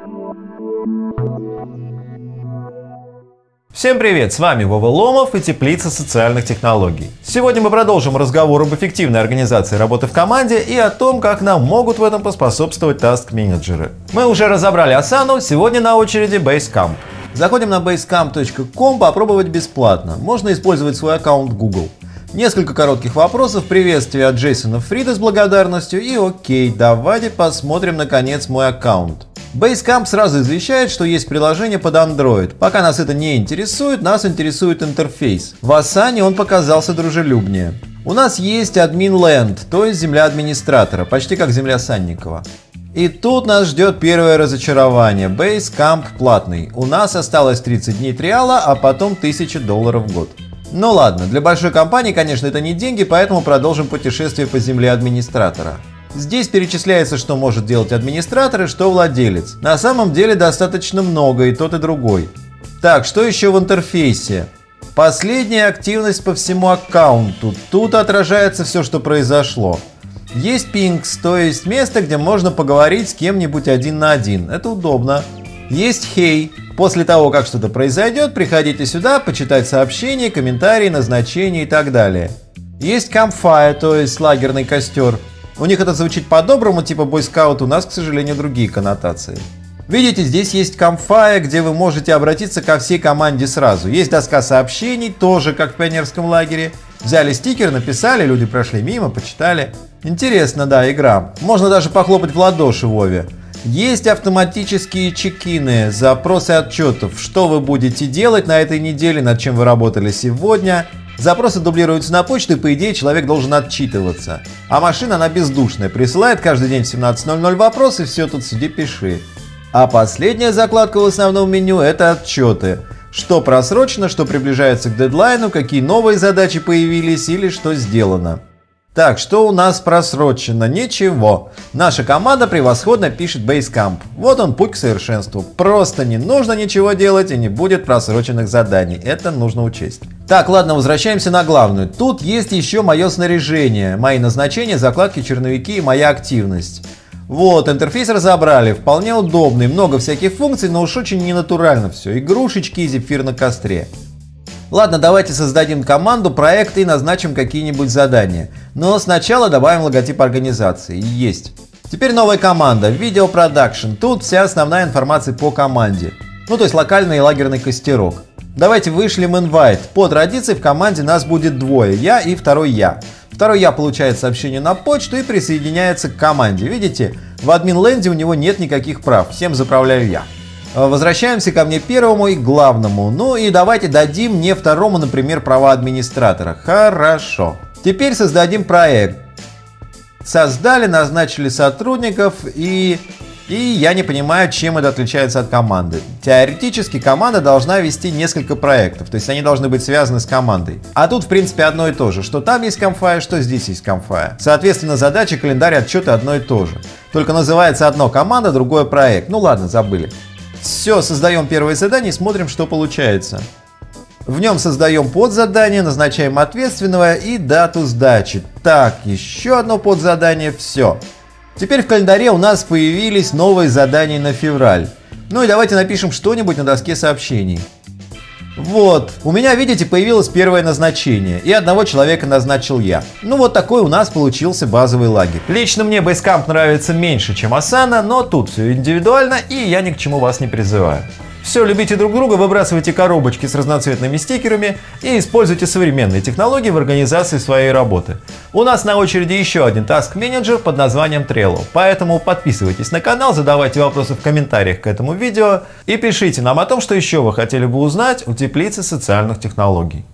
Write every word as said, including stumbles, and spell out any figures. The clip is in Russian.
Всем привет, с вами Вова Ломов и Теплица социальных технологий. Сегодня мы продолжим разговор об эффективной организации работы в команде и о том, как нам могут в этом поспособствовать таск-менеджеры. Мы уже разобрали Asana, сегодня на очереди Basecamp. Заходим на basecamp точка ком попробовать бесплатно. Можно использовать свой аккаунт Google. Несколько коротких вопросов, приветствие от Джейсона Фрида с благодарностью и окей, давайте посмотрим наконец мой аккаунт. Basecamp сразу извещает, что есть приложение под Android. Пока нас это не интересует, нас интересует интерфейс. В Asana он показался дружелюбнее. У нас есть админ ленд, то есть земля администратора, почти как земля Санникова. И тут нас ждет первое разочарование. Basecamp платный. У нас осталось тридцать дней триала, а потом тысяча долларов в год. Ну ладно, для большой компании, конечно, это не деньги, поэтому продолжим путешествие по земле администратора. Здесь перечисляется, что может делать администратор и что владелец. На самом деле достаточно много, и тот, и другой. Так, что еще в интерфейсе? Последняя активность по всему аккаунту. Тут отражается все, что произошло. Есть pings, то есть место, где можно поговорить с кем-нибудь один на один. Это удобно. Есть hey. После того, как что-то произойдет, приходите сюда, почитать сообщения, комментарии, назначения и так далее. Есть campfire, то есть лагерный костер. У них это звучит по-доброму, типа бойскаут, у нас, к сожалению, другие коннотации. Видите, здесь есть campfire, где вы можете обратиться ко всей команде сразу. Есть доска сообщений, тоже как в пионерском лагере. Взяли стикер, написали, люди прошли мимо, почитали. Интересно, да, игра. Можно даже похлопать в ладоши Вове. Есть автоматические чекины, запросы отчетов, что вы будете делать на этой неделе, над чем вы работали сегодня. Запросы дублируются на почту, и по идее человек должен отчитываться. А машина, она бездушная, присылает каждый день в семнадцать ноль ноль вопросы, все, тут сиди, пиши. А последняя закладка в основном меню – это отчеты. Что просрочено, что приближается к дедлайну, какие новые задачи появились или что сделано. Так, что у нас просрочено? Ничего. Наша команда превосходно пишет Basecamp. Вот он, путь к совершенству. Просто не нужно ничего делать и не будет просроченных заданий. Это нужно учесть. Так, ладно, возвращаемся на главную. Тут есть еще мое снаряжение, мои назначения, закладки, черновики и моя активность. Вот, интерфейс разобрали, вполне удобный, много всяких функций, но уж очень ненатурально все. Игрушечки и зефир на костре. Ладно, давайте создадим команду, проект и назначим какие-нибудь задания. Но сначала добавим логотип организации. Есть. Теперь новая команда. Video Production. Тут вся основная информация по команде. Ну, то есть локальный и лагерный костерок. Давайте вышлем invite. По традиции в команде нас будет двое. Я и второй я. Второй я получает сообщение на почту и присоединяется к команде. Видите, в админ-ленде у него нет никаких прав. Всем заправляю я. Возвращаемся ко мне первому и главному. Ну и давайте дадим мне второму, например, права администратора. Хорошо. Теперь создадим проект. Создали, назначили сотрудников и... И я не понимаю, чем это отличается от команды. Теоретически команда должна вести несколько проектов, то есть они должны быть связаны с командой. А тут в принципе одно и то же, что там есть campfire, что здесь есть campfire. Соответственно, задачи, календарь, отчеты одно и то же. Только называется одно команда, другое проект. Ну ладно, забыли. Все, создаем первое задание и смотрим, что получается. В нем создаем подзадание, назначаем ответственного и дату сдачи. Так, еще одно подзадание, все. Теперь в календаре у нас появились новые задания на февраль. Ну и давайте напишем что-нибудь на доске сообщений. Вот, у меня, видите, появилось первое назначение, и одного человека назначил я. Ну вот такой у нас получился базовый лагерь. Лично мне Basecamp нравится меньше, чем Asana, но тут все индивидуально, и я ни к чему вас не призываю. Все, любите друг друга, выбрасывайте коробочки с разноцветными стикерами и используйте современные технологии в организации своей работы. У нас на очереди еще один таск-менеджер под названием Trello, поэтому подписывайтесь на канал, задавайте вопросы в комментариях к этому видео и пишите нам о том, что еще вы хотели бы узнать у Теплицы социальных технологий.